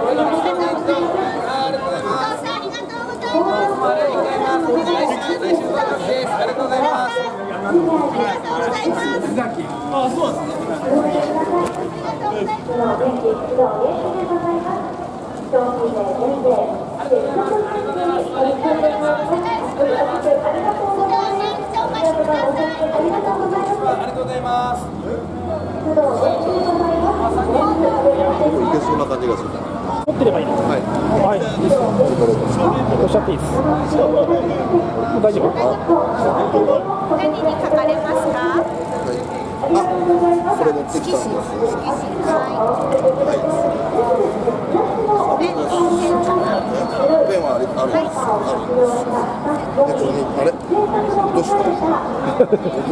いけそうな感じがする。 持ってればいいの。はい。はい。おっしゃっていいです。大丈夫。 何に書かれますか。 あ、これ持ってきたんです。ペンはあるんです。あれ、どうした。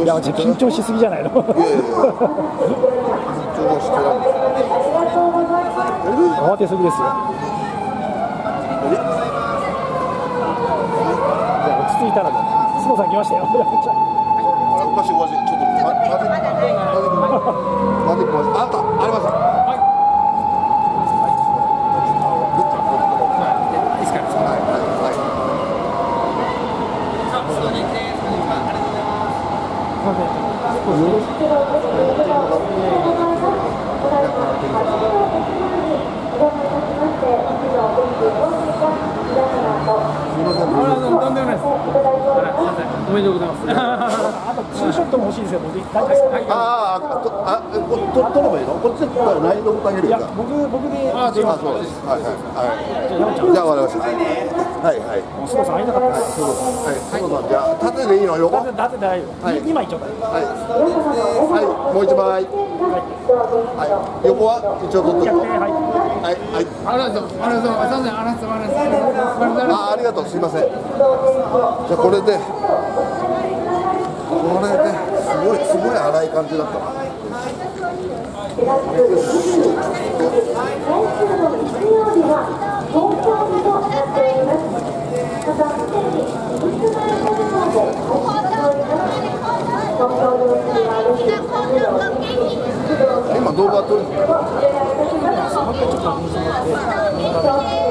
いや、緊張しすぎじゃないの。いやいやいや。緊張してない。慌てすぎですよ。じゃあ落ち着いたらね。須野さん来ましたよ。 おかしいおかしい。ちょっとマジックあったあります。はい。いいですか。はいはいはい。さあ、須野です。ありがとうございます。よろしくお願いします。 おめでとうございます。あとツーショットも欲しいですよ。僕大丈夫ですか。 ああ、撮ればいいの？こっちでないのことあげるよ。いや、 僕で。 あ、そうです。はいはいはい。じゃあ終わりました。はいはい。 須野さん会いたかったです。 はい。須野さんじゃあ縦でいいの？横？ 縦で大丈夫。2枚ちょうだい。 はい。はい。もう一枚。はい。横は一応取って。はいはい。ありがとう。すみません。じゃあこれですごい荒い感じだったな。今動画撮る。